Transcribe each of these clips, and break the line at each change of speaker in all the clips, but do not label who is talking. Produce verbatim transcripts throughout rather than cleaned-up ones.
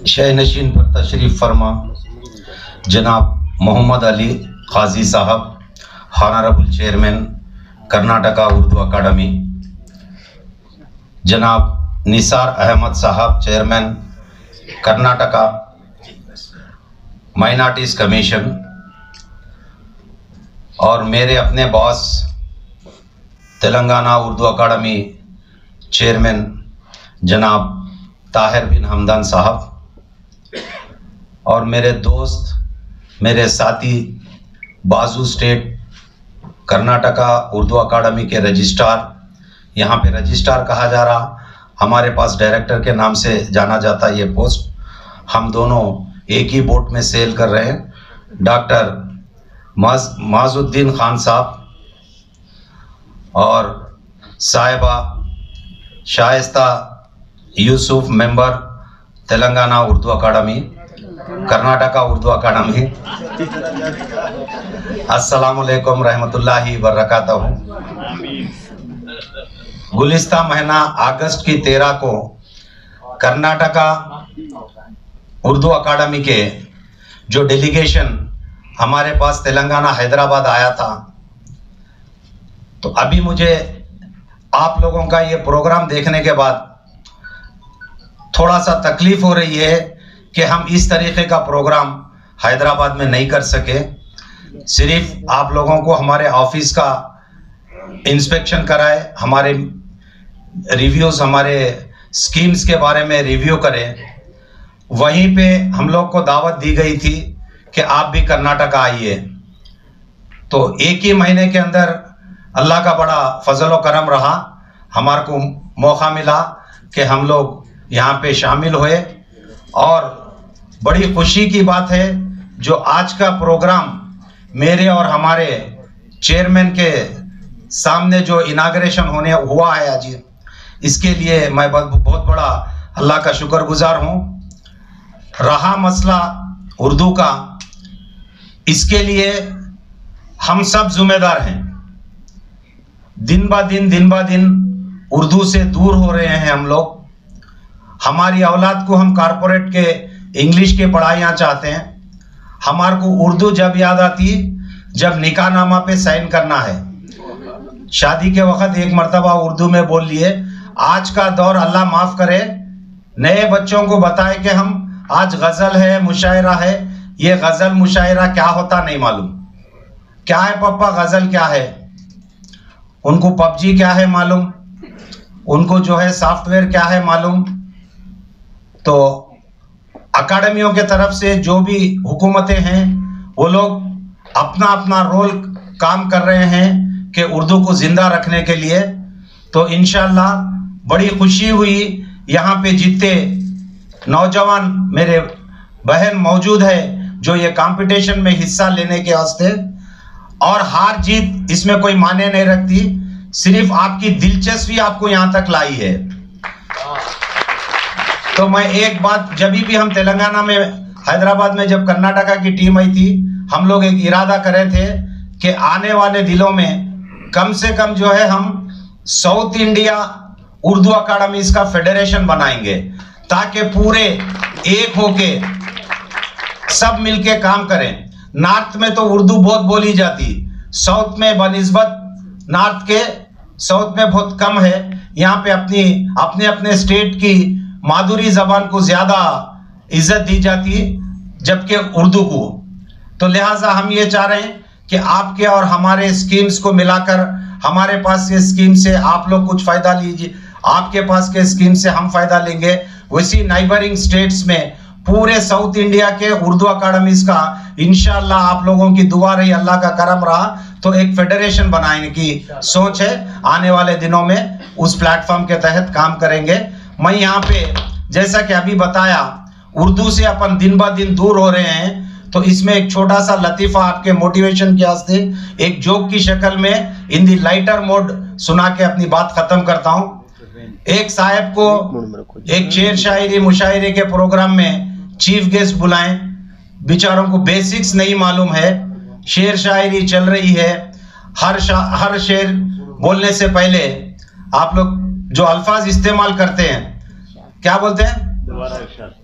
शहनशीन पर तशरीफ़ फरमा जनाब मोहम्मद अली काजी साहब, हॉनरेबल चेयरमैन कर्नाटका उर्दू अकादमी, जनाब निसार अहमद साहब, चेयरमैन कर्नाटका माइनॉरिटीज़ कमीशन, और मेरे अपने बॉस तेलंगाना उर्दू अकादमी चेयरमैन जनाब ताहिर बिन हमदान साहब, और मेरे दोस्त, मेरे साथी बाजू स्टेट कर्नाटका उर्दू अकादमी के रजिस्ट्रार, यहाँ पे रजिस्ट्रार कहा जा रहा, हमारे पास डायरेक्टर के नाम से जाना जाता है ये पोस्ट। हम दोनों एक ही बोट में सेल कर रहे हैं, डॉक्टर माजुद्दीन खान साहब और साहिबा शाइस्ता यूसुफ, मेंबर तेलंगाना उर्दू अकादमी कर्नाटका उर्दू अकादमी। अस्सलाम वालेकुम रहमतुल्लाहि व बरकातहू। गुलिस्ता महीना अगस्त की तेरह को कर्नाटका उर्दू अकादमी के जो डेलीगेशन हमारे पास तेलंगाना हैदराबाद आया था, तो अभी मुझे आप लोगों का ये प्रोग्राम देखने के बाद थोड़ा सा तकलीफ हो रही है कि हम इस तरीके का प्रोग्राम हैदराबाद में नहीं कर सके। सिर्फ आप लोगों को हमारे ऑफिस का इंस्पेक्शन कराए, हमारे रिव्यूज़, हमारे स्कीम्स के बारे में रिव्यू करें। वहीं पे हम लोग को दावत दी गई थी कि आप भी कर्नाटका आइए। तो एक ही महीने के अंदर अल्लाह का बड़ा फजल व करम रहा, हमारे को मौका मिला कि हम लोग यहाँ पे शामिल हुए। और बड़ी खुशी की बात है जो आज का प्रोग्राम मेरे और हमारे चेयरमैन के सामने जो इनाग्रेशन होने हुआ है आज, इसके लिए मैं बहुत बड़ा अल्लाह का शुक्रगुजार हूँ। रहा मसला उर्दू का, इसके लिए हम सब जिम्मेदार हैं। दिन ब दिन दिन ब दिन उर्दू से दूर हो रहे हैं हम लोग। हमारी औलाद को हम कारपोरेट के इंग्लिश के पढ़ाइयाँ चाहते हैं। हमारे को उर्दू जब याद आती जब निकाहनामा पे साइन करना है, शादी के वक्त एक मर्तबा उर्दू में बोल लिए। आज का दौर अल्लाह माफ़ करे, नए बच्चों को बताए कि हम आज गज़ल है, मुशायरा है। ये गज़ल मुशायरा क्या होता नहीं मालूम। क्या है पप्पा गज़ल क्या है? उनको पबजी क्या है मालूम, उनको जो है सॉफ्टवेयर क्या है मालूम। तो अकादमियों के तरफ से जो भी हुकूमतें हैं वो लोग अपना अपना रोल काम कर रहे हैं कि उर्दू को ज़िंदा रखने के लिए। तो इंशाअल्लाह बड़ी खुशी हुई यहाँ पे जितने नौजवान मेरे बहन मौजूद है जो ये कंपटीशन में हिस्सा लेने के वास्ते। और हार जीत इसमें कोई मायने नहीं रखती, सिर्फ आपकी दिलचस्पी आपको यहाँ तक लाई है। तो मैं एक बात, जब भी हम तेलंगाना में हैदराबाद में जब कर्नाटका की टीम आई थी, हम लोग एक इरादा करे थे कि आने वाले दिनों में कम से कम जो है हम साउथ इंडिया उर्दू अकादमीज का फेडरेशन बनाएंगे, ताकि पूरे एक होके सब मिलके काम करें। नॉर्थ में तो उर्दू बहुत बोली जाती, साउथ में बनिस्बत नॉर्थ के साउथ में बहुत कम है। यहाँ पे अपनी अपने अपने स्टेट की माधुरी जबान को ज्यादा इज्जत दी जाती जबकि उर्दू को। तो लिहाजा हम ये चाह रहे हैं कि आपके और हमारे स्कीम्स को मिलाकर हमारे पास के स्कीम से आप लोग कुछ फायदा लीजिए, आपके पास के स्कीम से हम फायदा लेंगे। वैसी नाइबरिंग स्टेट्स में पूरे साउथ इंडिया के उर्दू अकादमीज का इंशाअल्लाह आप लोगों की दुआ रही, अल्लाह का करम रहा तो एक फेडरेशन बनाने की सोच है। आने वाले दिनों में उस प्लेटफॉर्म के तहत काम करेंगे। मैं यहाँ पे जैसा कि अभी बताया, उर्दू से अपन दिन ब दिन दूर हो रहे हैं, तो इसमें एक छोटा सा लतीफ़ा आपके मोटिवेशन के वास्ते एक जोक की शक्ल में इन दी लाइटर मोड सुना के अपनी बात खत्म करता हूँ। एक साहब को एक शेर शायरी मुशायरे के प्रोग्राम में चीफ गेस्ट बुलाएं, बेचारों को बेसिक्स नहीं मालूम है, शेर शायरी चल रही है। हर हर शेर बोलने से पहले आप लोग जो अल्फाज इस्तेमाल करते हैं, क्या बोलते हैं?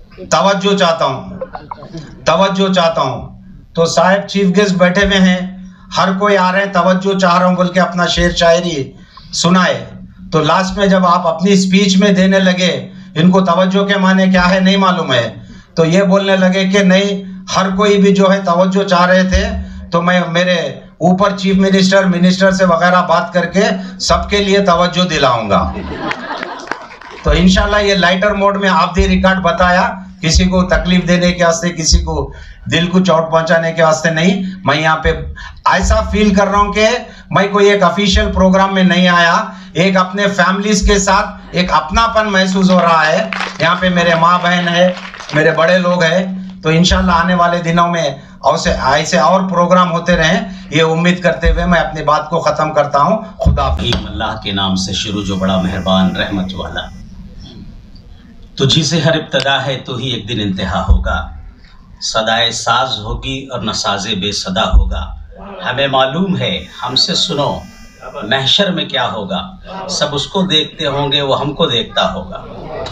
तवज्जो चाहता हूँ, तवज्जो चाहता हूँ। तो साहब चीफ गेस्ट बैठे हुए हैं, हर कोई आ रहे हैं, तवज्जो चाह रहा हूँ बोल के अपना शेर शायरी सुनाए। तो लास्ट में जब आप अपनी स्पीच में देने लगे, इनको तवज्जो के माने क्या है नहीं मालूम है, तो ये बोलने लगे कि नहीं, हर कोई भी जो है तवज्जो चाह रहे थे, तो मैं मेरे ऊपर चीफ मिनिस्टर मिनिस्टर से वगैरह बात करके सबके लिए तवज्जो दिलाऊंगा। तो इंशाल्लाह ये लाइटर मोड में आप दी रिकॉर्ड बताया, किसी को तकलीफ देने के वास्ते, किसी को दिल को चोट पहुंचाने के वास्ते नहीं। मैं यहाँ पे ऐसा फील कर रहा हूँ कि मैं कोई एक ऑफिशियल प्रोग्राम में नहीं आया, एक अपने फैमिलीज के साथ एक अपनापन महसूस हो रहा है। यहाँ पे मेरे माँ बहन है, मेरे बड़े लोग हैं। तो इंशाल्लाह आने वाले दिनों में ऐसे ऐसे और प्रोग्राम होते रहें, ये उम्मीद करते हुए मैं अपनी बात को ख़त्म करता हूँ। खुदा
अल्लाह के नाम से शुरू जो बड़ा मेहरबान रहमत वाला, तुझी से हर इब्तदा है तो ही एक दिन इंतहा होगा, सदाए साज होगी और न साजे बेसदा होगा। हमें मालूम है, हमसे सुनो, महशर में क्या होगा, सब उसको देखते होंगे वो हमको देखता होगा।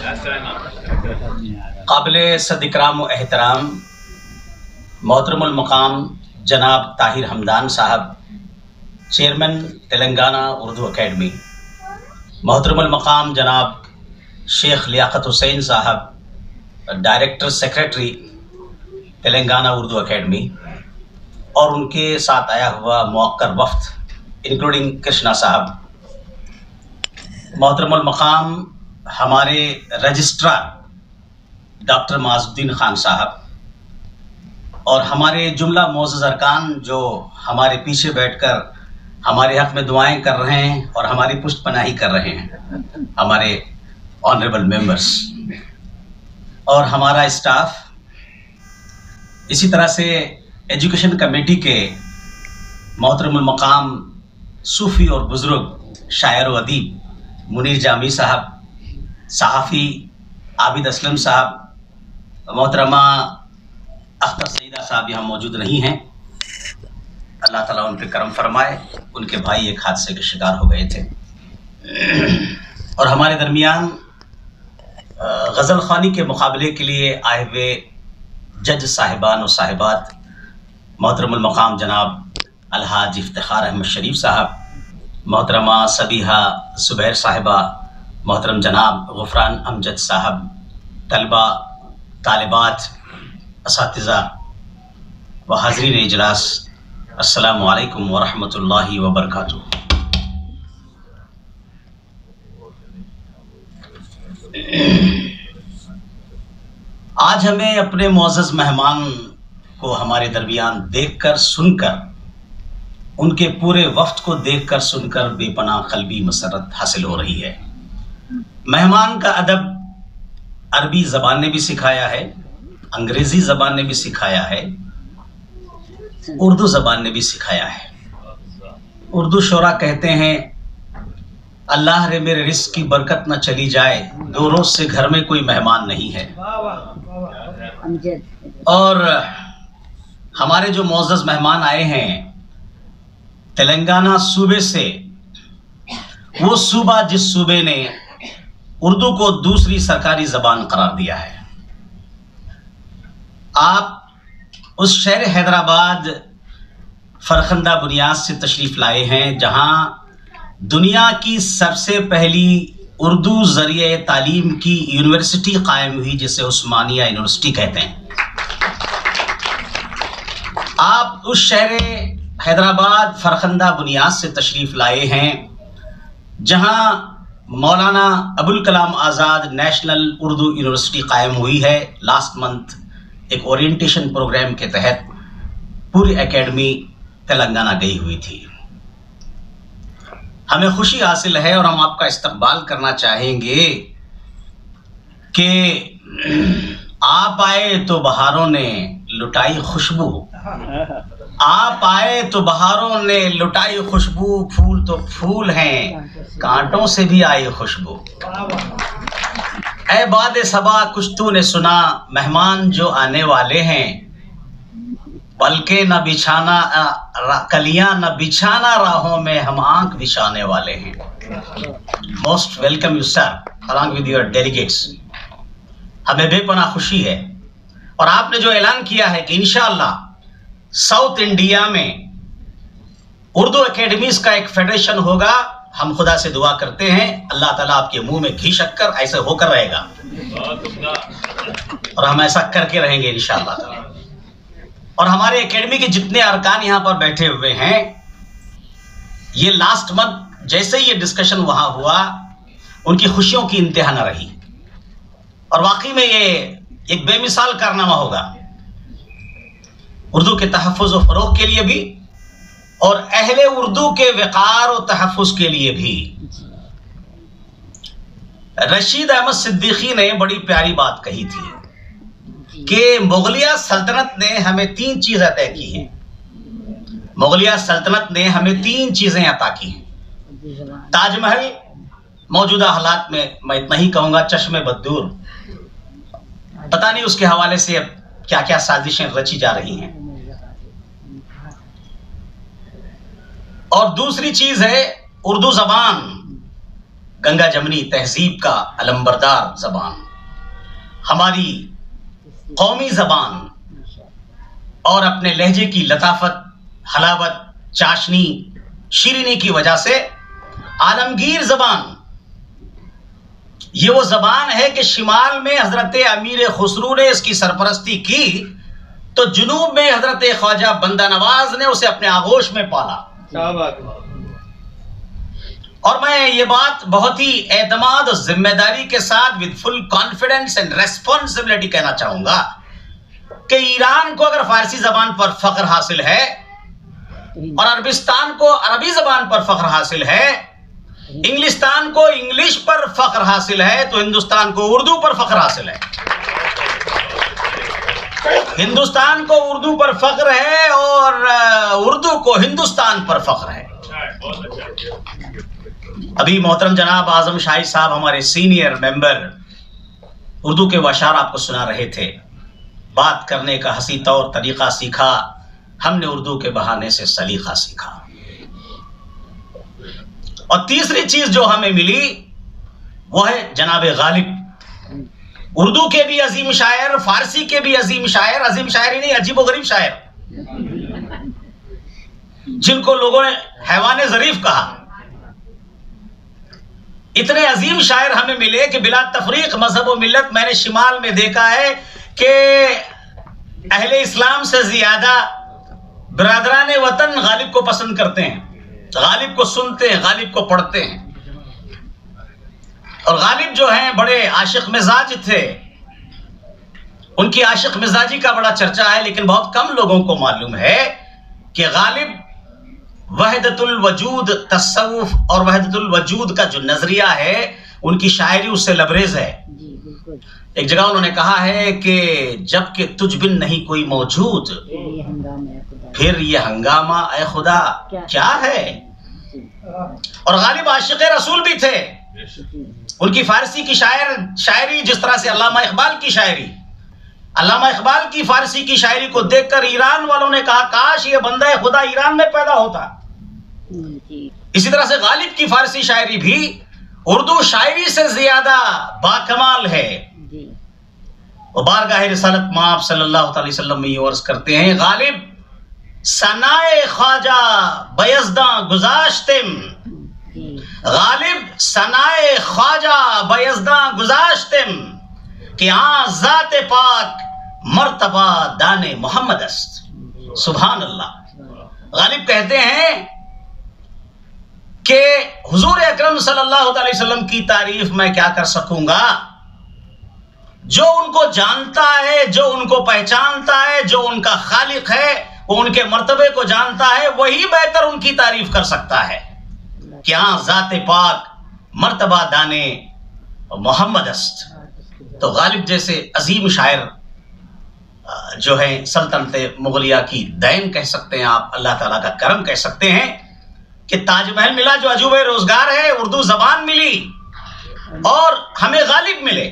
काबिल सद इकराम व एहतराम मोहतरमुल मकाम जनाब ताहिर हमदान साहब, चेयरमैन तेलंगाना उर्दू अकेडमी, मोहतरमुल मकाम जनाब शेख लियाकत हुसैन साहब, director secretary Telangana Urdu academy, और उनके साथ आया हुआ मुअक्कर वफ्द इंक्लूडिंग कृष्णा साहब, मोहतरमुल मकाम हमारे रजिस्ट्रार डॉक्टर माजुद्दीन खान साहब, और हमारे जुमला मोअज़्ज़ज़ अरकान जो हमारे पीछे बैठकर हमारे हक़ में दुआएं कर रहे हैं और हमारी पुष्ट पनाही कर रहे हैं, हमारे ऑनरेबल मेंबर्स और हमारा स्टाफ। इसी तरह से एजुकेशन कमेटी के मोहतरमुल मकाम सूफ़ी और बुज़ुर्ग शायर व अदीब मुनीर जामी साहब, सहाफ़ी आबिद असलम साहब, मोहतरमा अख्तर सईदा साहब यहाँ मौजूद नहीं हैं, अल्लाह ताला उन पर करम फरमाए। उनके भाई एक हादसे के शिकार हो गए थे। और हमारे दरमियान गज़ल ख़वानी के मुकाबले के लिए आए हुए जज साहिबान और साहिबात, मोहतरमुल मकाम जनाब अलहाज इफ्तिखार अहमद शरीफ साहब, मोहतरमा सबीहा ज़ुबैर साहिबा, मोहतरम जनाब गुफ़रान अमजद साहब, तलबा तालिबात असातिज़ा व हाज़रीन इजलास, अस्सलामु अलैकुम व रहमतुल्लाहि व बरकातुहू। आज हमें अपने मुअज़्ज़ज़ मेहमान को हमारे दरमियान देखकर सुनकर, उनके पूरे वफ्त को देखकर सुनकर बेपनाह क़ल्बी मसरत हासिल हो रही है। मेहमान का अदब अरबी ज़बान ने भी सिखाया है, अंग्रेज़ी ज़बान ने भी सिखाया है, उर्दू ज़बान ने भी सिखाया है। उर्दू शोरा कहते हैं, अल्लाह रे मेरे रिस्क की बरकत न चली जाए, दो रोज़ से घर में कोई मेहमान नहीं है। और हमारे जो मुअज़्ज़ज़ मेहमान आए हैं तेलंगाना सूबे से, वो सूबा जिस सूबे ने उर्दू को दूसरी सरकारी ज़बान करार दिया है। आप उस शहर हैदराबाद फरखंदा बुनियाद से तशरीफ़ लाए हैं, जहां दुनिया की सबसे पहली उर्दू ज़रिए तालीम की यूनिवर्सिटी कायम हुई, जिसे उस्मानिया यूनिवर्सिटी कहते हैं। आप उस शहर हैदराबाद फरखंदा बुनियाद से तशरीफ़ लाए हैं, जहां मौलाना अबुल कलाम आज़ाद नेशनल उर्दू यूनिवर्सिटी कायम हुई है। लास्ट मंथ एक ओरिएंटेशन प्रोग्राम के तहत पूरी एकेडमी तेलंगाना गई हुई थी। हमें खुशी हासिल है और हम आपका इस्तकबाल करना चाहेंगे कि आप आए तो बहारों ने लुटाई खुशबू, आप आए तो बहारों ने लुटाई खुशबू, फूल तो फूल हैं, कांटों से भी आई खुशबू। ऐ बाद सबा कुछ तूने सुना, मेहमान जो आने वाले हैं, बल्कि न बिछाना कलियां न बिछाना राहों में, हम आंख बिछाने वाले हैं। Most welcome you sir along with your delegates. हमें बेपनाह खुशी है। और आपने जो ऐलान किया है कि इंशाअल्लाह साउथ इंडिया में उर्दू एकेडमीज का एक फेडरेशन होगा, हम खुदा से दुआ करते हैं अल्लाह ताला आपके मुंह में घी शक्कर ऐसे होकर रहेगा और हम ऐसा करके रहेंगे इंशाअल्लाह। और हमारे एकेडमी के जितने अरकान यहाँ पर बैठे हुए हैं, ये लास्ट मंथ जैसे ही ये डिस्कशन वहां हुआ, उनकी खुशियों की इंतहा न रही। और वाकई में ये एक बेमिसाल कारनामा होगा उर्दू के तहफ़्फ़ुज़ और फ़रोग़ के लिए भी, और अहले उर्दू के वक़ार और तहफ़्फ़ुज़ के लिए भी। रशीद अहमद सिद्दीकी ने बड़ी प्यारी बात कही थी कि मुगलिया सल्तनत ने हमें तीन चीज़ें तय की हैं। मुगलिया सल्तनत ने हमें तीन चीज़ें अता की हैं। ताजमहल, मौजूदा हालात में मैं इतना ही कहूँगा, चश्मे बद्दूर, पता नहीं उसके हवाले से अब क्या क्या साजिशें रची जा रही हैं। और दूसरी चीज है उर्दू जबान, गंगा जमनी तहजीब का अलंबरदार जबान, हमारी कौमी जबान, और अपने लहजे की लताफत, हलावत, चाशनी, शीरीनी की वजह से आलमगीर जबान। ये वो जबान है कि शिमाल में हजरत अमीर खुसरू ने इसकी सरपरस्ती की, तो जुनूब में हजरत ख्वाजा बंदा नवाज ने उसे अपने आगोश में पाला। और मैं ये बात बहुत ही एतमाद और जिम्मेदारी के साथ with full confidence and responsibility कहना चाहूंगा कि ईरान को अगर फारसी जबान पर फख्र हासिल है और अरबिस्तान को अरबी जबान पर फख्र हासिल है, इंग्लिस्तान को इंग्लिश पर फख्र हासिल है, तो हिंदुस्तान को उर्दू पर फख्र हासिल है। हिंदुस्तान को उर्दू पर फख्र है और उर्दू को हिंदुस्तान पर फख्र है। अभी मोहतरम जनाब आजम शाही साहब, हमारे सीनियर मेंबर, उर्दू के वशार आपको सुना रहे थे। बात करने का हंसी तौर तरीका सीखा हमने, उर्दू के बहाने से सलीका सीखा। और तीसरी चीज जो हमें मिली वो है जनाब गालिब, उर्दू के भी अजीम शायर, फारसी के भी अजीम शायर, अजीम शायर ही नहीं, अजीब गरीब शायर, जिनको लोगों ने हैवान जरीफ कहा। इतने अजीम शायर हमें मिले कि बिला तफरीक मजहब और मिल्लत मैंने शिमाल में देखा है कि अहले इस्लाम से ज्यादा बिरादरान वतन गालिब को पसंद करते हैं, गालिब को सुनते हैं, गालिब को पढ़ते हैं। और गालिब जो हैं बड़े आशिक मिजाज थे, उनकी आशिक मिजाजी का बड़ा चर्चा है, लेकिन बहुत कम लोगों को मालूम है कि गालिब वहदतुल वजूद तसव्वुफ और वहदतुल वजूद का जो नजरिया है, उनकी शायरी उससे लबरेज है। एक जगह उन्होंने कहा है कि जब कि तुझ बिन नहीं कोई मौजूद, फिर ये हंगामा ए खुदा क्या है। और गालिब आशिक रसूल भी थे। उनकी फारसी की शायर शायरी जिस तरह से अल्लामा इकबाल की शायरी, अल्लामा इकबाल की फारसी की शायरी को देखकर ईरान वालों ने कहा काश ये बंदा खुदा ईरान में पैदा होता। इसी तरह से गालिब की फारसी शायरी भी उर्दू शायरी से ज्यादा बाकमाल है। वो बारगाह रिसालत माप सल्लल्लाहु अलैहि वसल्लम में ये अर्ज करते हैं, गालिब सनाए ख्वाजा बयज़दा गुज़ाश्तिम, गालिब सनाए ख्वाजा बयज़दा गुज़ाश्तिम कि आज़ात पाक मर्तबा दाने मोहम्मद अस्त। सुभान अल्लाह। गालिब कहते हैं कि हुजूर अकरम सल्लल्लाहु अलैहि वसल्लम की तारीफ मैं क्या कर सकूंगा, जो उनको जानता है, जो उनको पहचानता है, जो उनका खालिक है, वो उनके मर्तबे को जानता है, वही बेहतर उनकी तारीफ कर सकता है। क्या ज़ाते पाक मर्तबा दाने मोहम्मद अस्त। तो गालिब जैसे अजीम शायर जो है सल्तनत मुगलिया की दैन कह सकते हैं आप, अल्लाह ताला का करम कह सकते हैं कि ताजमहल मिला जो अजूबे रोजगार है, उर्दू जबान मिली और हमें गालिब मिले।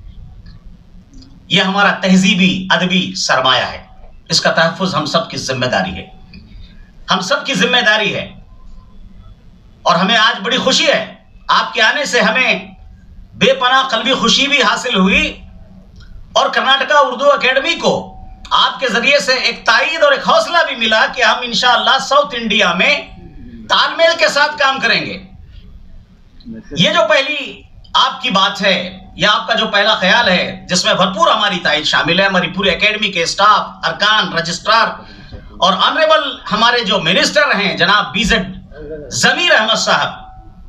यह हमारा तहजीबी अदबी सरमाया है, इसका तहफ़्फ़ुज़ हम सब की जिम्मेदारी है, हम सब की जिम्मेदारी है। और हमें आज बड़ी खुशी है, आपके आने से हमें बेपनाह क़ल्बी खुशी भी हासिल हुई और कर्नाटका उर्दू एकेडमी को आपके जरिए से एक ताईद और एक हौसला भी मिला कि हम इंशाअल्लाह साउथ इंडिया में तालमेल के साथ काम करेंगे। ये जो पहली आपकी बात है या आपका जो पहला ख्याल है जिसमें भरपूर हमारी ताईद शामिल है, हमारी पूरी एकेडमी के स्टाफ, अरकान, रजिस्ट्रार और ऑनरेबल हमारे जो मिनिस्टर हैं जनाब बीजेड जमीर अहमद साहब,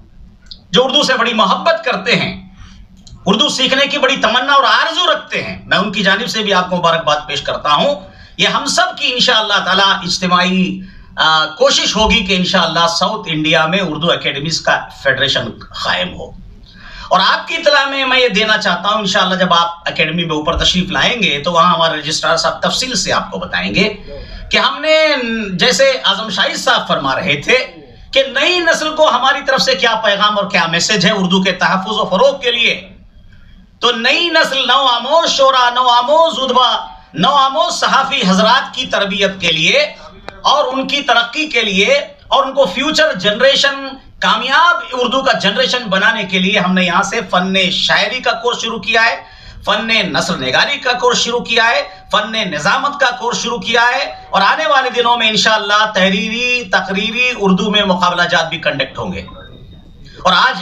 जो उर्दू से बड़ी मोहब्बत करते हैं, उर्दू सीखने की बड़ी तमन्ना और आरजू रखते हैं, मैं उनकी जानिब से भी आपको मुबारकबाद पेश करता हूं। ये हम सब की इंशाअल्लाह ताला इज्तिमाई कोशिश होगी कि इंशाअल्लाह साउथ इंडिया में उर्दू एकेडमीज का फेडरेशन कायम हो। और आपकी इतला में मैं ये देना चाहता हूं, इंशाअल्लाह जब आप एकेडमी में ऊपर तशरीफ लाएंगे तो वहां हमारे रजिस्ट्रार साहब तफसील से आपको बताएंगे कि हमने, जैसे आजम शाहिद साहब फरमा रहे थे कि नई नस्ल को हमारी तरफ से क्या पैगाम और क्या मैसेज है उर्दू के तहफ़्फ़ुज़ और फरोग के लिए। तो नई नस्ल नौ आमोज शोरा, नौ आमोज उद्बा, नौ आमोज सहाफ़ी हजरात की तरबियत के लिए और उनकी तरक्की के लिए और उनको फ्यूचर जनरेशन, कामयाब उर्दू का जनरेशन बनाने के लिए हमने यहाँ से फन्ने शायरी का कोर्स शुरू किया है, फन्ने नस्र निगारी का कोर्स शुरू किया है, फन्ने निजामत का कोर्स शुरू किया है और आने वाले दिनों में इंशाअल्लाह तहरीरी तकरीरी उर्दू में मुकाबला जात भी कंडक्ट होंगे। और आज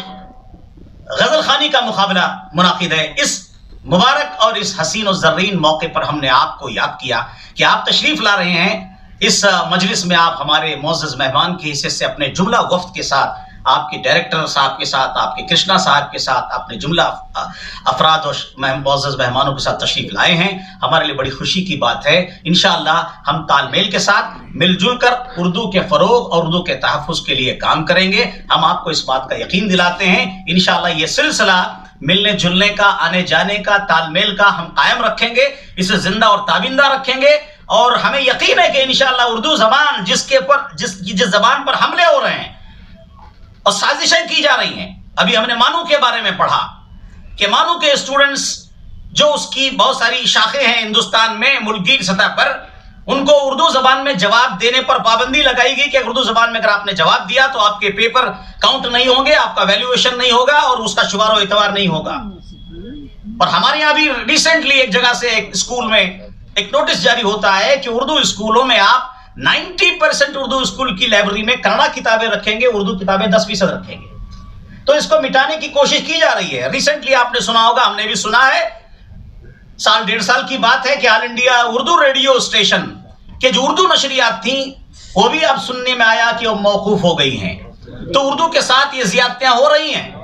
गजल खानी का मुकाबला मुनाकिद है। इस मुबारक और इस हसीन और जर्रीन मौके पर हमने आपको याद किया कि आप तशरीफ ला रहे हैं इस मजलिस में। आप हमारे मोअज़्ज़ज़ मेहमान के हिस्से से अपने जुमला वफ्द के साथ, आपके डायरेक्टर साहब के साथ, आपके कृष्णा साहब के साथ, अपने जुमला अफराद और मोअज़्ज़ज़ मेहमानों के साथ तशरीफ लाए हैं। हमारे लिए बड़ी खुशी की बात है। इंशाअल्लाह हम तालमेल के साथ मिलजुल कर उर्दू के फ़रोग और उर्दू के तहफ़्फ़ुज़ के लिए काम करेंगे। हम आपको इस बात का यकीन दिलाते हैं इंशाअल्लाह ये सिलसिला मिलने जुलने का, आने जाने का, तालमेल का हम कायम रखेंगे, इसे जिंदा और ताबिंदा रखेंगे। और हमें यकीन है कि इंशाअल्लाह उर्दू जबान जिसके पर जिस जिस जबान पर हमले हो रहे हैं और साजिशें की जा रही हैं, अभी हमने मानू के बारे में पढ़ा कि मानू के स्टूडेंट्स जो उसकी बहुत सारी शाखें हैं हिंदुस्तान में मुल्की सतह पर, उनको उर्दू जबान में जवाब देने पर पाबंदी लगाई गई कि उर्दू जबान में अगर आपने जवाब दिया तो आपके पेपर काउंट नहीं होंगे, आपका वैल्यूएशन नहीं होगा और उसका शुमार एतबार नहीं होगा। और हमारे यहाँ भी रिसेंटली एक जगह से एक स्कूल में एक नोटिस जारी होता है कि उर्दू स्कूलों में आप नब्बे परसेंट उर्दू स्कूल की लाइब्रेरी में कन्नड़ा किताबें रखेंगे, उर्दू किताबें दस फीसद रखेंगे। तो इसको मिटाने की कोशिश की जा रही है। रिसेंटली आपने सुना होगा, हमने भी सुना है, साल डेढ़ साल की बात है कि all India Urdu radio station के जो उर्दू नशरियात थी वो भी अब सुनने में आया कि वो मौकूफ हो गई हैं। तो उर्दू के साथ ये ज़ियादतियां हो रही हैं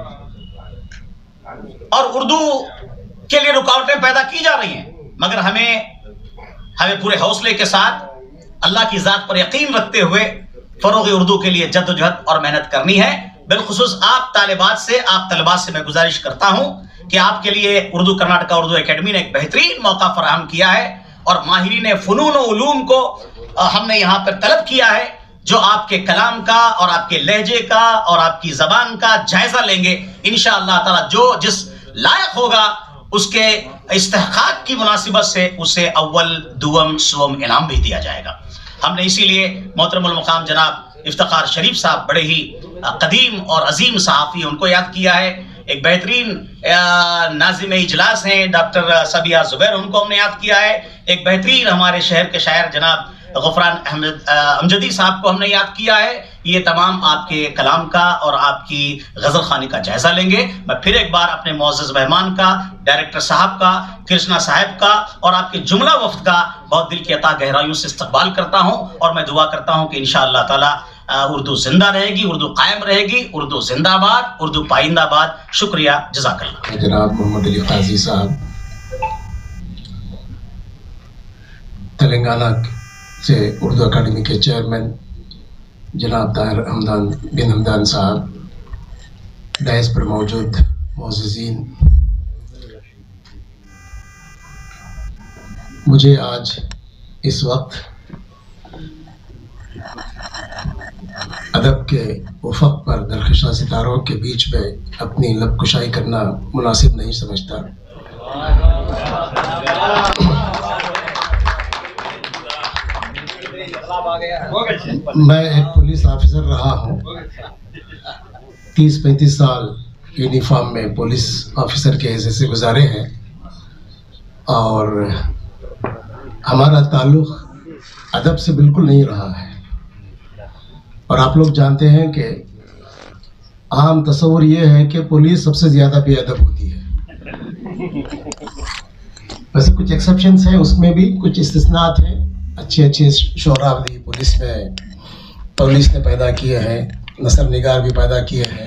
और उर्दू के लिए रुकावटें पैदा की जा रही हैं। मगर हमें हमें पूरे हौसले के साथ अल्लाह की ज़ात पर यकीन रखते हुए फ़रोग़ उर्दू के लिए जद्दोजहद और मेहनत करनी है। बिलखुसूस आप तालिबात से, आप तलबात से मैं गुजारिश करता हूँ कि आपके लिए उर्दू कर्नाटका उर्दू एकेडमी ने एक बेहतरीन मौका फराहम किया है और माहिरीन फ़नून व उलूम को हमने यहाँ पर तलब किया है जो आपके कलाम का और आपके लहजे का और आपकी ज़बान का जायज़ा लेंगे। इंशाअल्लाह ताला जो जिस लायक होगा उसके इस्तेहकाक की मुनासिबत से उसे अव्वल दुवम सुवम इनाम भी दिया जाएगा। हमने इसीलिए मोहतरमुल मकाम जनाब इफ्तिखार शरीफ साहब, बड़े ही कदीम और अजीम सहाफ़ी, उनको याद किया है। एक बेहतरीन नाज़िम इजलास हैं डॉक्टर सबिया ज़ुबैर, उनको हमने याद किया है। एक बेहतरीन हमारे शहर के शायर जनाब गफरान अहमद अमजदी साहब को हमने याद किया है। ये तमाम आपके कलाम का और आपकी गज़ल खानी का जायज़ा लेंगे। मैं फिर एक बार अपने मुअज़्ज़ज़ मेहमान का, डायरेक्टर साहब का, कृष्णा साहब का और आपके जुमला वफ्द का बहुत दिल की अता गहराइयों से इस्तक़बाल करता हूँ और मैं दुआ करता हूँ कि इंशाअल्लाह ताला उर्दू जिंदा रहेगी, उर्दू कायम रहेगी, उर्दू जिंदाबाद, उर्दू पाइंदाबाद। शुक्रिया, जज़ाकल्लाह।
जनाब मोहम्मद अली काजी साहब तेलंगाना से उर्दू अकादमी के चेयरमैन जनाब ताहिर हमदान बिन हमदान साहब, डायस पर मौजूद मोअज़्ज़ज़ीन, मुझे आज इस वक्त अदब के उफ़क़ पर दरख़्शां सितारों के बीच में अपनी लब कुशाई करना मुनासिब नहीं समझता। मैं एक पुलिस ऑफिसर रहा हूँ, तीस पैंतीस साल यूनिफॉर्म में पुलिस ऑफिसर के हैसियत से गुजारे हैं। और हमारा ताल्लुक़ अदब से बिल्कुल नहीं रहा है। और आप लोग जानते हैं कि आम तस्वुर ये है कि पुलिस सबसे ज़्यादा बेअदब होती है। वैसे कुछ एक्सेप्शंस हैं, उसमें भी कुछ इस्तिस्नात हैं। अच्छे अच्छे शोरा भी पुलिस में पुलिस ने पैदा किए हैं, नस्ल निगार भी पैदा किए हैं,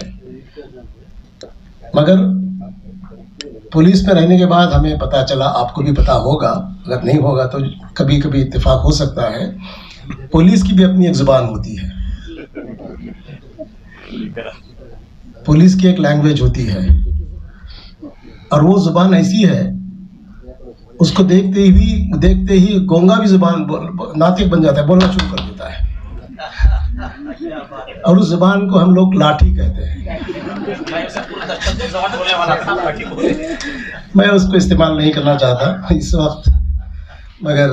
मगर पुलिस में रहने के बाद हमें पता चला, आपको भी पता होगा, अगर नहीं होगा तो कभी कभी इत्तेफाक हो सकता है, पुलिस की भी अपनी एक ज़ुबान होती है, पुलिस की एक लैंग्वेज होती है, और वो ज़ुबान ऐसी है, उसको देखते ही देखते ही गोंगा भी ज़ुबान नातिक बन जाता है, बोलना शुरू कर देता है। और उस ज़ुबान को हम लोग लाठी कहते हैं। मैं उसको इस्तेमाल नहीं करना चाहता इस वक्त, मगर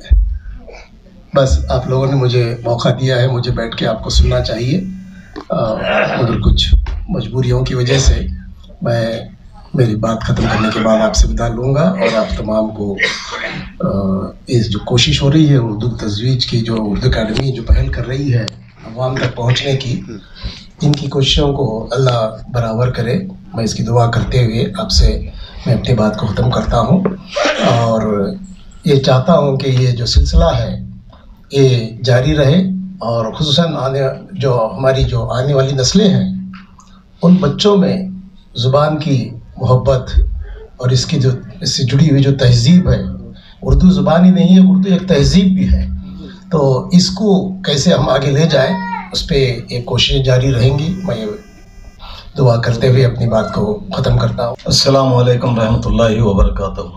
बस आप लोगों ने मुझे मौका दिया है, मुझे बैठ के आपको सुनना चाहिए। मगर कुछ मजबूरियों की वजह से मैं मेरी बात ख़त्म करने के बाद आपसे विदा लूँगा, और आप तमाम को इस जो कोशिश हो रही है उर्दू तजवीज़ की, जो उर्दू अकाडमी जो पहल कर रही है अवाम तक पहुँचने की, इनकी कोशिशों को अल्लाह बराबर करे। मैं इसकी दुआ करते हुए आपसे मैं अपनी बात को ख़त्म करता हूँ, और ये चाहता हूँ कि ये जो सिलसिला है ये जारी रहे, और ख़ुसूसन आने जो हमारी जो आने वाली नस्लें हैं उन बच्चों में ज़ुबान की मोहब्बत और इसकी जो इससे जुड़ी हुई जो तहज़ीब है, उर्दू ज़ुबान ही नहीं है, उर्दू एक तहज़ीब भी है, तो इसको कैसे हम आगे ले जाएं, उस पर एक कोशिशें जारी रहेंगी। मैं दुआ करते हुए अपनी बात को ख़त्म करता हूँ।
अस्सलामु अलैकुम रहमतुल्लाहि व बरकातुहू।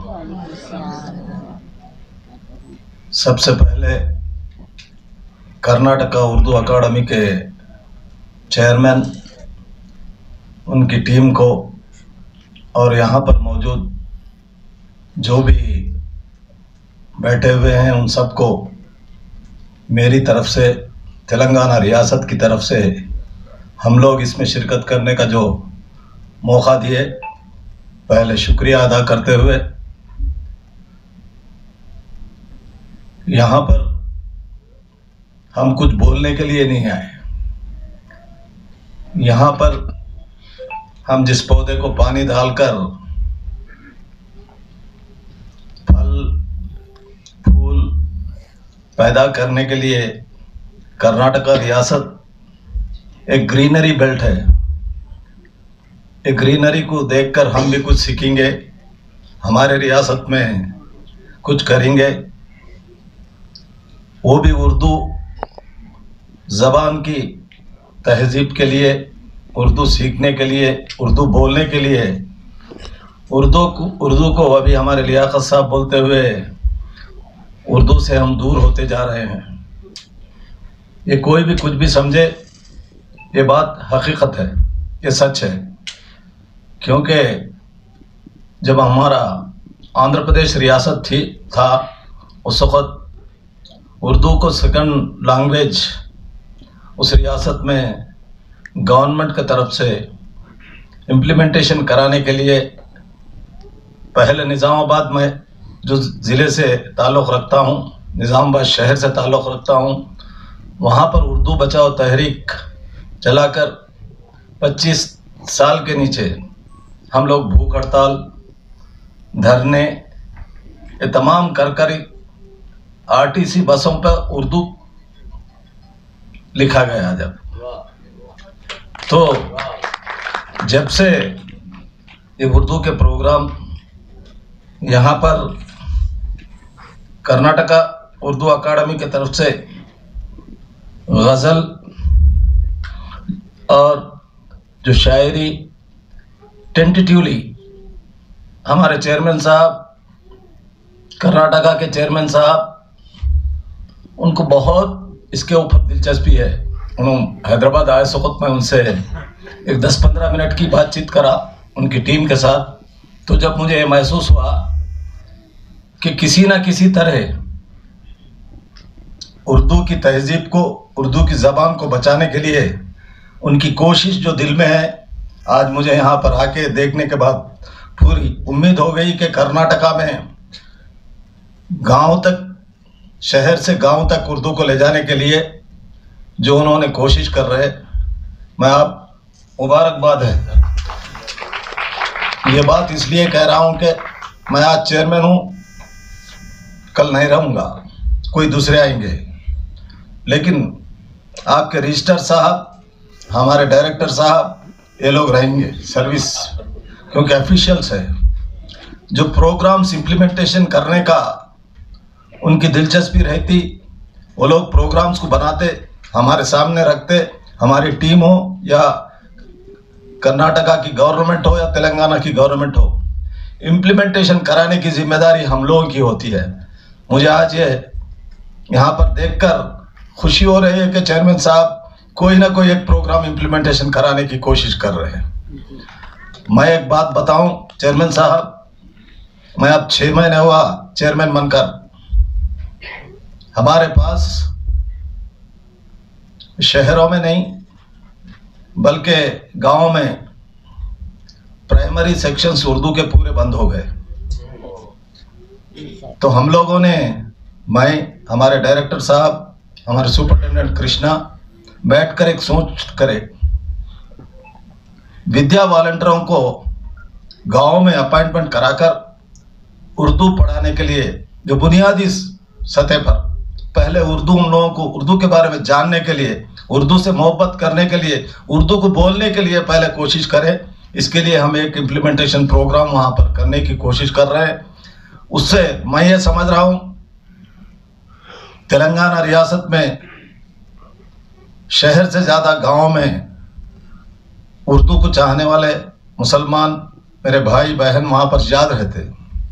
सबसे पहले कर्नाटका उर्दू अकादमी के चेयरमैन, उनकी टीम को, और यहाँ पर मौजूद जो भी बैठे हुए हैं उन सबको मेरी तरफ से, तेलंगाना रियासत की तरफ से, हम लोग इसमें शिरकत करने का जो मौका दिए, पहले शुक्रिया अदा करते हुए यहाँ पर हम कुछ बोलने के लिए नहीं आए। यहाँ पर हम जिस पौधे को पानी डालकर फल फूल पैदा करने के लिए, कर्नाटका रियासत एक ग्रीनरी बेल्ट है, एक ग्रीनरी को देखकर हम भी कुछ सीखेंगे, हमारे रियासत में कुछ करेंगे, वो भी उर्दू ज़बान की तहज़ीब के लिए, उर्दू सीखने के लिए, उर्दू बोलने के लिए। उर्दू को उर्दू को अभी हमारे लियाकत साहब बोलते हुए उर्दू से हम दूर होते जा रहे हैं। ये कोई भी कुछ भी समझे, ये बात हकीकत है, ये सच है, क्योंकि जब हमारा आंध्र प्रदेश रियासत थी था उस वक़्त उर्दू को सेकंड लैंग्वेज उस रियासत में गवर्नमेंट की तरफ से इम्प्लीमेंटेशन कराने के लिए, पहले निज़ामाबाद में जो ज़िले से ताल्लुक़ रखता हूँ, निज़ामाबाद शहर से ताल्लुक़ रखता हूँ, वहाँ पर उर्दू बचाओ तहरीक चलाकर पच्चीस साल के नीचे हम लोग भूख हड़ताल, धरने, ये तमाम कर कर आरटीसी बसों पर उर्दू लिखा गया। जब तो जब से ये उर्दू के प्रोग्राम यहाँ पर कर्नाटका उर्दू अकादमी की तरफ से गज़ल और जो शायरी टेंटेटिवली हमारे चेयरमैन साहब, कर्नाटका के चेयरमैन साहब, उनको बहुत इसके ऊपर दिलचस्पी है। उन्होंने हैदराबाद आए वक्त में उनसे एक दस पंद्रह मिनट की बातचीत करा उनकी टीम के साथ, तो जब मुझे महसूस हुआ कि किसी ना किसी तरह उर्दू की तहज़ीब को, उर्दू की ज़बान को बचाने के लिए उनकी कोशिश जो दिल में है, आज मुझे यहाँ पर आके देखने के बाद पूरी उम्मीद हो गई कि कर्नाटका में गांव तक, शहर से गांव तक उर्दू को ले जाने के लिए जो उन्होंने कोशिश कर रहे, मैं आप मुबारकबाद है। ये बात इसलिए कह रहा हूं कि मैं आज चेयरमैन हूं, कल नहीं रहूंगा, कोई दूसरे आएंगे, लेकिन आपके रजिस्ट्रार साहब, हमारे डायरेक्टर साहब, ये लोग रहेंगे सर्विस, क्योंकि ऑफिशियल्स है। जो प्रोग्राम्स इम्प्लीमेंटेशन करने का उनकी दिलचस्पी रहती, वो लोग प्रोग्राम्स को बनाते, हमारे सामने रखते, हमारी टीम हो या कर्नाटका की गवर्नमेंट हो या तेलंगाना की गवर्नमेंट हो, इम्प्लीमेंटेशन कराने की जिम्मेदारी हम लोगों की होती है। मुझे आज ये यहाँ पर देखकर खुशी हो रही है कि चेयरमैन साहब कोई ना कोई एक प्रोग्राम इम्प्लीमेंटेशन कराने की कोशिश कर रहे हैं। मैं एक बात बताऊं चेयरमैन साहब, मैं अब छः महीने हुआ चेयरमैन बनकर, हमारे पास शहरों में नहीं बल्कि गांव में प्राइमरी सेक्शंस उर्दू के पूरे बंद हो गए। तो हम लोगों ने, मैं, हमारे डायरेक्टर साहब, हमारे सुपरिटेंडेंट कृष्णा बैठकर एक सोच करे, विद्या वॉलंटियरों को गांव में अपॉइंटमेंट कराकर उर्दू पढ़ाने के लिए, जो बुनियादी सतह पर पहले उर्दू, उन लोगों को उर्दू के बारे में जानने के लिए, उर्दू से मोहब्बत करने के लिए, उर्दू को बोलने के लिए पहले कोशिश करें। इसके लिए हम एक इम्प्लीमेंटेशन प्रोग्राम वहाँ पर करने की कोशिश कर रहे हैं। उससे मैं ये समझ रहा हूँ तेलंगाना रियासत में शहर से ज़्यादा गांव में उर्दू को चाहने वाले मुसलमान मेरे भाई बहन वहाँ पर ज़्यादा रहते,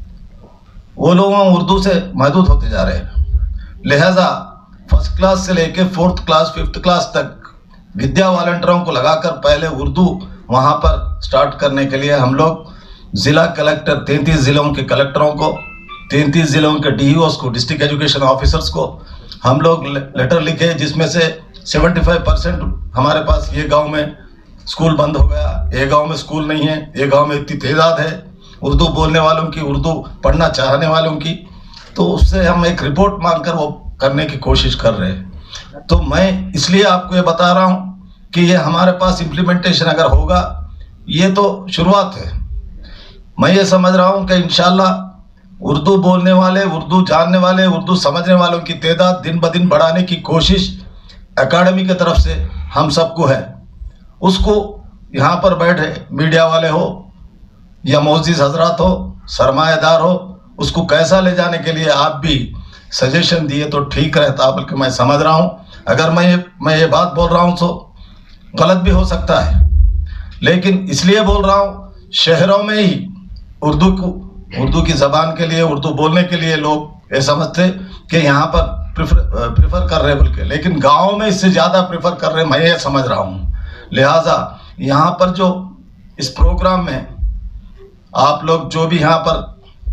वो लोग उर्दू से महदूद होते जा रहे हैं। लिहाजा फर्स्ट क्लास से लेकर फोर्थ क्लास, फिफ्थ क्लास तक विद्या वॉलंटियरों को लगाकर पहले उर्दू वहाँ पर स्टार्ट करने के लिए हम लोग ज़िला कलेक्टर, तैंतीस ज़िलों के कलेक्टरों को, तैंतीस ज़िलों के डी ई ओज़ को, डिस्ट्रिक्ट एजुकेशन ऑफिसर्स को हम लोग लेटर लिखे, जिसमें से पचहत्तर परसेंट हमारे पास ये गांव में स्कूल बंद हो गया, ये गांव में स्कूल नहीं है, ये गांव में इतनी तादाद है उर्दू बोलने वालों की, उर्दू पढ़ना चाहने वालों की, तो उससे हम एक रिपोर्ट मांगकर वो करने की कोशिश कर रहे हैं। तो मैं इसलिए आपको ये बता रहा हूँ कि ये हमारे पास इम्प्लीमेंटेशन अगर होगा, ये तो शुरुआत है। मैं ये समझ रहा हूँ कि इंशाल्लाह उर्दू बोलने वाले, उर्दू जानने वाले, उर्दू समझने वालों की तादाद दिन ब दिन बढ़ाने की कोशिश एकेडमी की तरफ से हम सबको है। उसको यहाँ पर बैठे मीडिया वाले हो या मोअज़्ज़िज़ हजरात हो, सरमाएदार हो, उसको कैसा ले जाने के लिए आप भी सजेशन दिए तो ठीक रहता। बल्कि मैं समझ रहा हूँ, अगर मैं ये मैं ये बात बोल रहा हूँ तो गलत भी हो सकता है, लेकिन इसलिए बोल रहा हूँ शहरों में ही उर्दू को, उर्दू की ज़बान के लिए, उर्दू बोलने के लिए लोग ये समझते कि यहाँ पर प्रिफर प्रिफर कर रहे, बल्कि लेकिन गाँव में इससे ज़्यादा प्रिफर कर रहे, मैं ये समझ रहा हूँ। लिहाजा यहाँ पर जो इस प्रोग्राम में आप लोग जो भी यहाँ पर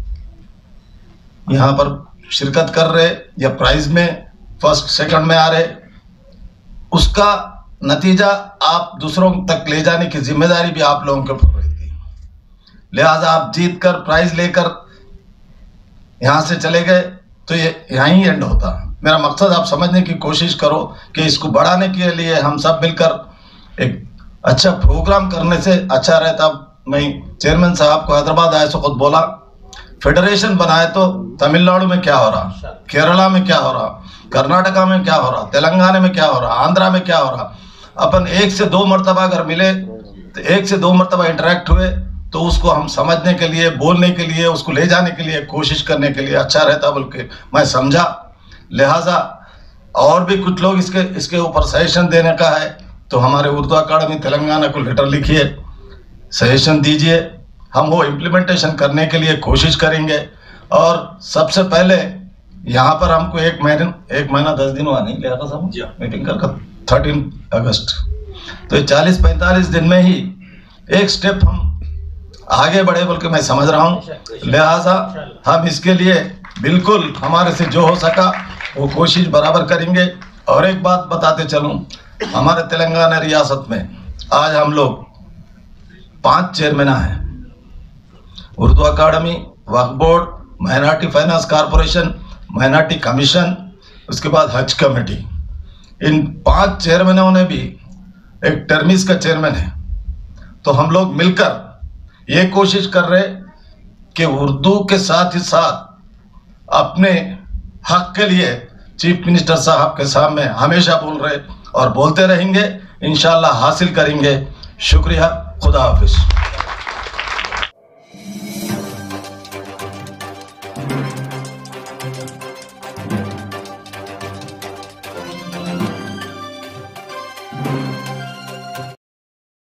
यहाँ पर शिरकत कर रहे या प्राइज में फर्स्ट सेकंड में आ रहे, उसका नतीजा आप दूसरों तक ले जाने की जिम्मेदारी भी आप लोगों के ऊपर रहती है। लिहाजा आप जीत कर प्राइज लेकर यहाँ से चले गए तो ये यहाँ ही एंड होता। मेरा मकसद आप समझने की कोशिश करो कि इसको बढ़ाने के लिए हम सब मिलकर एक अच्छा प्रोग्राम करने से अच्छा रहता। मैं चेयरमैन साहब को हैदराबाद आए तो खुद बोला, फेडरेशन बनाए तो तमिलनाडु में क्या हो रहा, केरला में क्या हो रहा, कर्नाटका में क्या हो रहा, तेलंगाना में क्या हो रहा, आंध्रा में क्या हो रहा। अपन एक से दो मरतबा अगर मिले तो एक से दो मरतबा इंटरेक्ट हुए तो उसको हम समझने के लिए, बोलने के लिए, उसको ले जाने के लिए, कोशिश करने के लिए अच्छा रहता, बल्कि मैं समझा। लिहाजा और भी कुछ लोग इसके इसके ऊपर सजेशन देने का है तो हमारे उर्दू अकादमी तेलंगाना को लेटर लिखिए, सजेशन दीजिए, हम वो इम्प्लीमेंटेशन करने के लिए कोशिश करेंगे। और सबसे पहले यहाँ पर हमको एक महीने एक महीना दस दिन हुआ नहीं लिया था सब मीटिंग कर थर्टीन अगस्त, तो ये चालीस पैंतालीस दिन में ही एक स्टेप हम आगे बढ़े, बल्कि मैं समझ रहा हूँ। लिहाजा हम इसके लिए बिल्कुल हमारे से जो हो सका वो कोशिश बराबर करेंगे। और एक बात बताते चलूँ, हमारे तेलंगाना रियासत में आज हम लोग पांच चेयरमैन हैं, उर्दू अकादमी, Waqf board, minority finance corporation, minority commission, उसके बाद हज कमेटी, इन पांच चेयरमैनों ने भी, एक टर्मिस का चेयरमैन है, तो हम लोग मिलकर ये कोशिश कर रहे कि उर्दू के साथ ही साथ अपने हक के लिए चीफ मिनिस्टर साहब के सामने हमेशा बोल रहे और बोलते रहेंगे, इंशाल्लाह हासिल करेंगे। शुक्रिया, खुदा हाफिज।